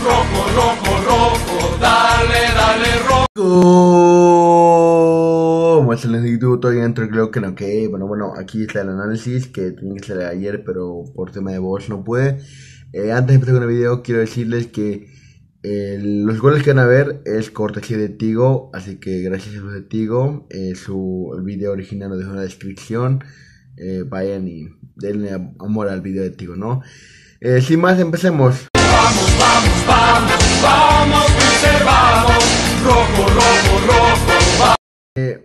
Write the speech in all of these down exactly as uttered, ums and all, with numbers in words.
Rojo, rojo, rojo, dale, dale, rojo. Como es el instituto y entro creo que no, que bueno, bueno, aquí está el análisis que tenía que ser ayer, pero por tema de voz no pude. Eh, antes de empezar con el video, quiero decirles que eh, los goles que van a ver es cortesía de Tigo, así que gracias a los de Tigo. Eh, su, el video original lo dejo en la descripción. Eh, vayan y denle amor al video de Tigo, ¿no? Eh, sin más, empecemos. Vamos, vamos, vamos, vamos, Mister, vamos. Rojo, rojo, rojo, vamos. Eh,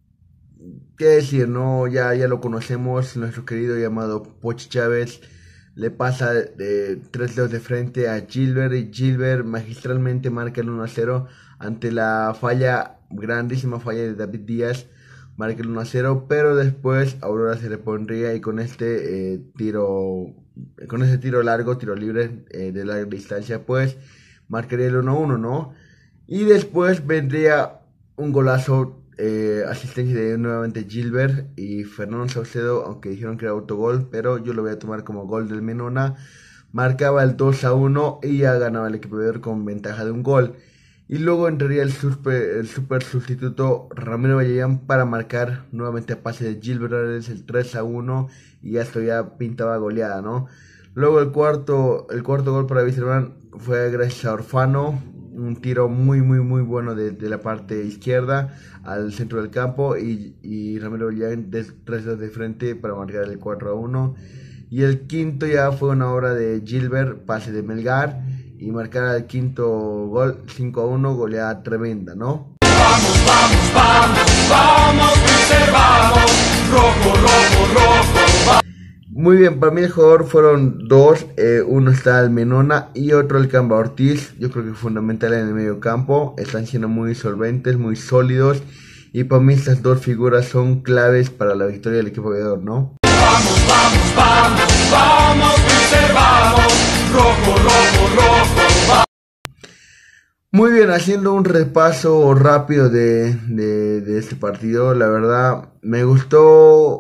¿Qué decir? No, ya, ya lo conocemos, nuestro querido llamado Pochi Chávez le pasa de tres dedos de frente a Gilbert y Gilbert magistralmente marca el uno a cero ante la falla, grandísima falla de David Díaz, marca el uno a cero, pero después Aurora se repondría y con este eh, tiro, con ese tiro largo, tiro libre eh, de larga distancia, pues marcaría el uno a uno, ¿no? Y después vendría un golazo, eh, asistencia de nuevamente Gilbert y Fernando Saucedo, aunque dijeron que era autogol, pero yo lo voy a tomar como gol del Menona. Marcaba el dos a uno y ya ganaba el equipo de con ventaja de un gol. Y luego entraría el super, el super sustituto Ramiro Vallellán para marcar nuevamente a pase de Gilbert, es el tres a uno y ya esto ya pintaba goleada, ¿no? Luego el cuarto, el cuarto gol para Wisterman fue gracias a Orfano, un tiro muy muy muy bueno de, de la parte izquierda al centro del campo y, y Ramiro Vallellán de tres dedos de frente para marcar el cuatro a uno. Y el quinto ya fue una obra de Gilbert, pase de Melgar y marcar el quinto gol, cinco a uno, goleada tremenda, ¿no? Vamos, vamos, vamos, vamos, Mister, vamos. Rojo, rojo, rojo, vamos. Muy bien, para mí el jugador fueron dos, eh, uno está el Menona y otro el Camba Ortiz. Yo creo que es fundamental en el medio campo, están siendo muy solventes, muy sólidos y para mí estas dos figuras son claves para la victoria del equipo goleador, ¿no? Vamos, vamos, vamos, vamos, Mister, vamos. Rojo, rojo, rojo, vamos. Muy bien, haciendo un repaso rápido de, de, de este partido, la verdad me gustó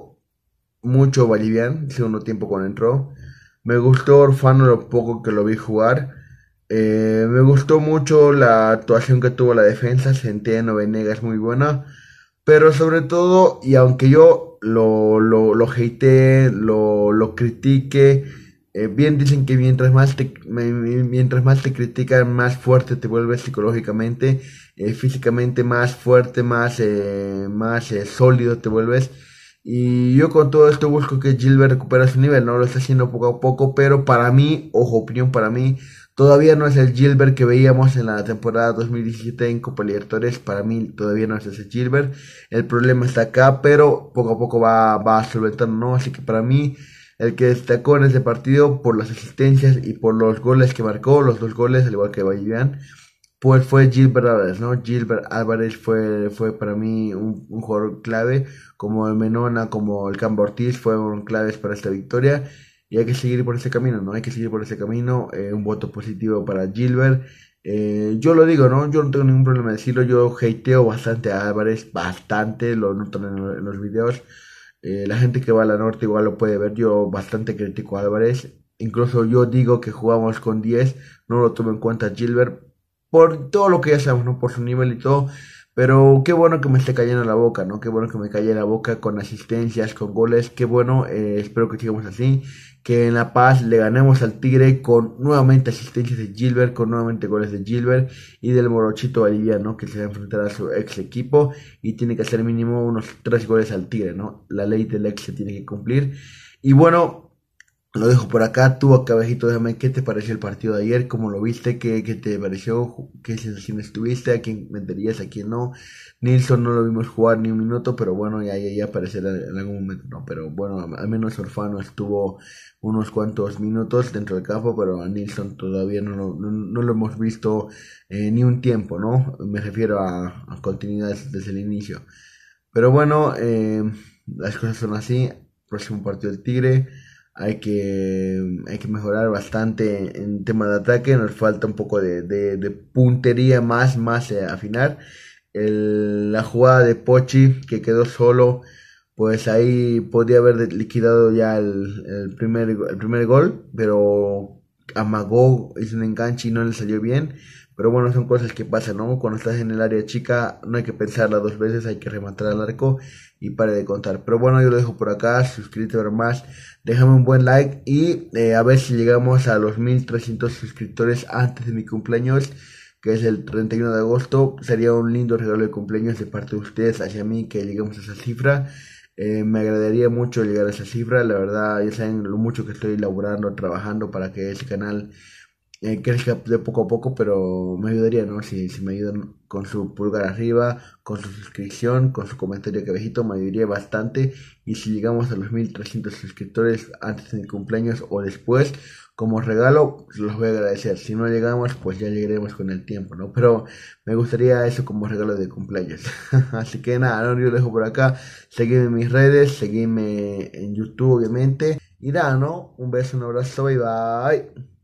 mucho Vallivian, segundo tiempo cuando entró. Me gustó Orfano lo poco que lo vi jugar. Eh, me gustó mucho la actuación que tuvo la defensa. Centeno, Venegas muy buena. Pero sobre todo, y aunque yo lo, lo, lo hateé, lo, lo critique, eh, bien dicen que mientras más te, mientras más te critican, más fuerte te vuelves psicológicamente, eh, físicamente más fuerte, más, eh, más eh, sólido te vuelves. Y yo con todo esto busco que Gilbert recupere su nivel, no lo está haciendo poco a poco, pero para mí, ojo, opinión para mí, todavía no es el Gilbert que veíamos en la temporada dos mil diecisiete en Copa Libertadores, para mí todavía no es ese Gilbert, el problema está acá, pero poco a poco va, va solventando, ¿no? Así que para mí, el que destacó en este partido por las asistencias y por los goles que marcó, los dos goles, al igual que Vallivian, pues fue Gilbert Álvarez, ¿no? Gilbert Álvarez fue, fue para mí un, un jugador clave, como el Menona, como el Camba Ortiz, fueron claves para esta victoria, y hay que seguir por ese camino, ¿no? Hay que seguir por ese camino, eh, un voto positivo para Gilbert. Eh, yo lo digo, ¿no? Yo no tengo ningún problema de decirlo, yo hateo bastante a Álvarez, bastante, lo notan en, en los videos, eh, la gente que va a la norte igual lo puede ver, yo bastante critico a Álvarez, incluso yo digo que jugamos con diez, no lo tomo en cuenta Gilbert, por todo lo que ya sabemos, ¿no? Por su nivel y todo, pero qué bueno que me esté cayendo la boca, ¿no? Qué bueno que me calle la boca con asistencias, con goles, qué bueno, eh, espero que sigamos así, que en La Paz le ganemos al Tigre con nuevamente asistencias de Gilbert, con nuevamente goles de Gilbert y del Morochito Valdivia, ¿no? Que se va a enfrentar a su ex equipo y tiene que hacer mínimo unos tres goles al Tigre, ¿no? La ley del ex se tiene que cumplir. Y bueno, lo dejo por acá. Tú, Cabejito, déjame qué te pareció el partido de ayer, cómo lo viste, qué, qué te pareció, qué sensaciones tuviste, a quién meterías, a quién no. Nilsson no lo vimos jugar ni un minuto, pero bueno, ya, ya, ya aparecerá en algún momento, ¿no? Pero bueno, al menos Orfano estuvo unos cuantos minutos dentro del campo, pero a Nilsson todavía no, no, no lo hemos visto eh, ni un tiempo, ¿no? Me refiero a, a continuidad desde el inicio. Pero bueno, eh, las cosas son así. Próximo partido del Tigre. Hay que, hay que mejorar bastante en tema de ataque. Nos falta un poco de, de, de puntería más, más eh, afinar. El, la jugada de Pochi que quedó solo, pues ahí podía haber liquidado ya el, el, primer, el primer gol, pero amagó, hizo un enganche y no le salió bien. Pero bueno, son cosas que pasan, ¿no? Cuando estás en el área chica no hay que pensarla dos veces, hay que rematar al arco y pare de contar. Pero bueno, yo lo dejo por acá, suscríbete ver más, déjame un buen like y eh, a ver si llegamos a los mil trescientos suscriptores antes de mi cumpleaños, que es el treinta y uno de agosto. Sería un lindo regalo de cumpleaños de parte de ustedes hacia mí que lleguemos a esa cifra. Eh, me agradaría mucho llegar a esa cifra, la verdad ya saben lo mucho que estoy elaborando, trabajando para que ese canal eh, crezca de poco a poco, pero me ayudaría, ¿no? Si, si me ayudan con su pulgar arriba, con su suscripción, con su comentario que abajito, me ayudaría bastante. Y si llegamos a los mil trescientos suscriptores antes de mi cumpleaños o después, como regalo, los voy a agradecer. Si no llegamos, pues ya llegaremos con el tiempo, ¿no? Pero me gustaría eso como regalo de cumpleaños. Así que nada, ¿no? Yo lo dejo por acá. Seguime en mis redes, seguime en YouTube, obviamente. Y nada, ¿no? Un beso, un abrazo y bye.